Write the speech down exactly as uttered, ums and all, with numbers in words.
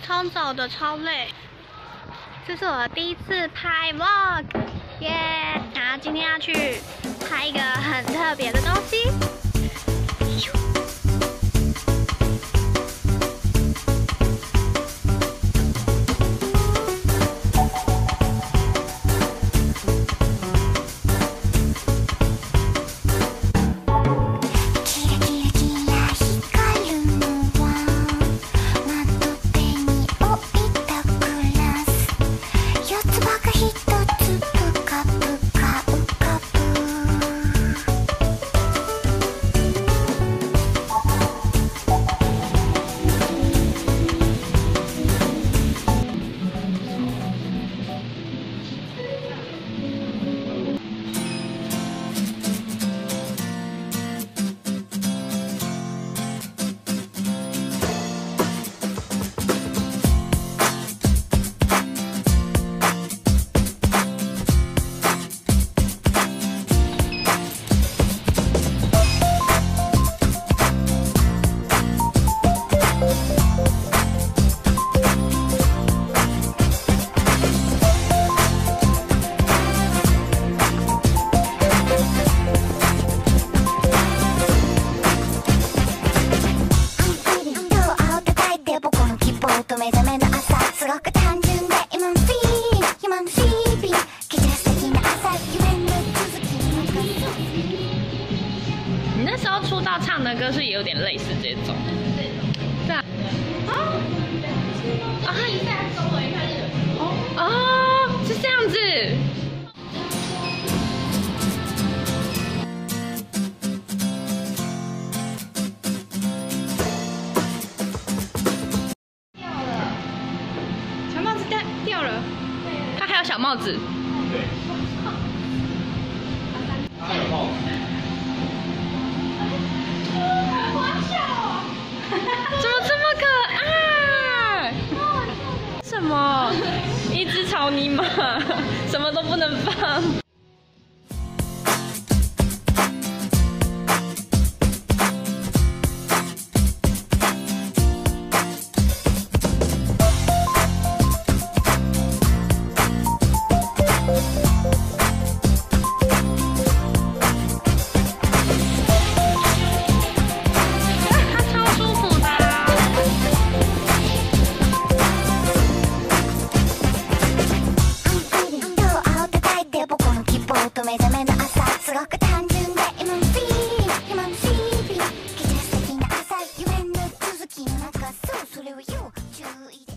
超早的，超累。这是我第一次拍 vlog， 耶！然后今天要去拍一个很特别的东西。 目覚めの朝すごく単純で今のフィーリング今のフィービー季節的な朝夢の続き你那时候出道唱的歌是有点类似这种，对啊，啊，啊，一下中文，一下日文，哦，是这样子。 掉了，他还有小帽子。对。他有帽子。好小哦！怎么这么可爱？什么？一只草泥马，什么都不能放。 目覚めの朝すごく単純で今のフィーリング今のフィービー季節的な朝夢の続きの中そうそれを要注意で